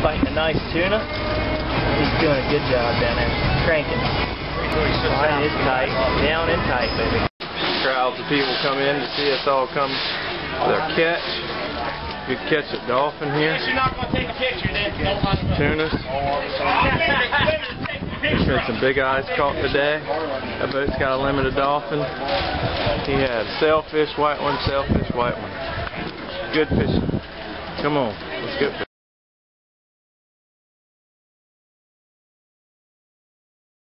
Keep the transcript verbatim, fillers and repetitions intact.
fighting a nice tuna. He's doing a good job down there, cranking. Line is tight, down and tight, baby. Crowds of people come in to see us all come to their catch. Good catch of dolphin here. You're not going to take a picture, then don't hunt them. Tunas. There's been some big eyes caught today. That boat's got a limited dolphin. He had sailfish, white one, sailfish, white one. Good fishing. Come on, let's go.